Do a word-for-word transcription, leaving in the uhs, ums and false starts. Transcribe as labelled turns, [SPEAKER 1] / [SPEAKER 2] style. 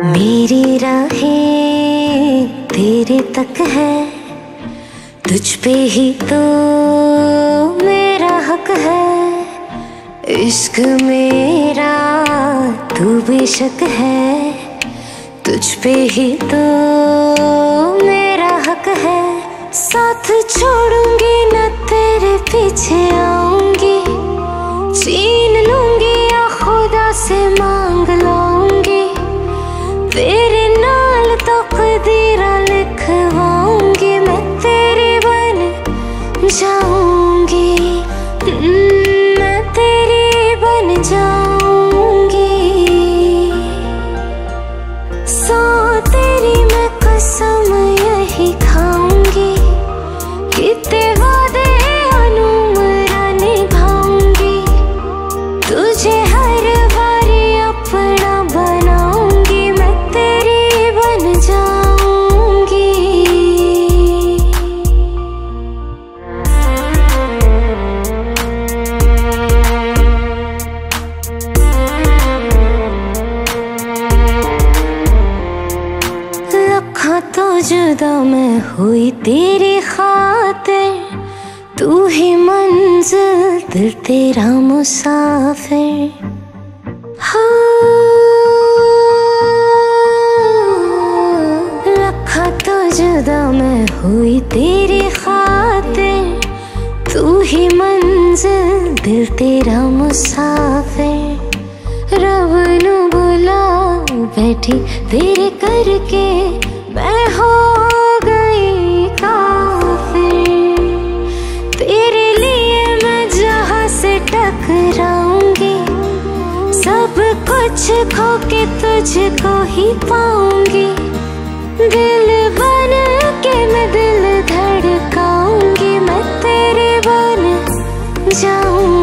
[SPEAKER 1] मेरी राहें तेरे तक है, तुझ पे ही तो मेरा हक है। इश्क मेरा तू बेशक है, तुझ पे ही तो मेरा हक है। साथ छोड़ूंगी न तेरे पीछे आऊंगी, छीन लूंगी या खुदा से मांग लाऊंगी। तेरे नाल तकदीरा लिखवाऊंगी, मैं तेरी बन जाऊंगी, मैं तेरी बन जाऊंगी। सो तेरी मैं कसम यही खाऊंगी, कितने वादे अनुमरा निभाऊंगी। तुझे हर बारी अपना बनाऊंगी, मैं तेरी बन जाऊंगी। लखा तो जुदा मैं हुई तेरी खातिर, तू ही मंजिल दिल तेरा मुसाफिर। हाँ, लखा तो जुदा मैं हुई तेरी खातिर, तू ही मंजिल दिल तेरा मुसाफिर। रब नू बुला बैठी तेरे करके, मैं हो गई काफिर। तेरे लिए मैं जहां से टकराऊंगी, सब कुछ खो के तुझको ही पाऊंगी। दिल बन के मैं दिल धड़काऊंगी, मैं तेरे बन जाऊंगी।